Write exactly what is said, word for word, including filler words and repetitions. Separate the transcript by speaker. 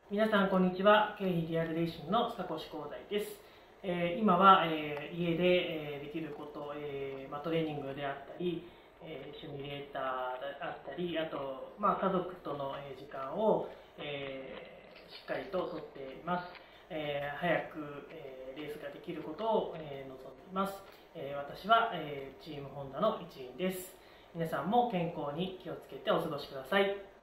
Speaker 1: 皆さんこんにちは。経費リアルレーシングの塚越光大です。えー、今は、えー、家で、えー、できること、えーまあ、トレーニングであったり、えー、シミュレーターであったり、あと、まあ、家族との時間を、えー、しっかりととっています。えー、早く、えー、レースができることを、えー、望んでいます。えー、私は、えー、チームホンダの一員です。皆さんも健康に気をつけてお過ごしください。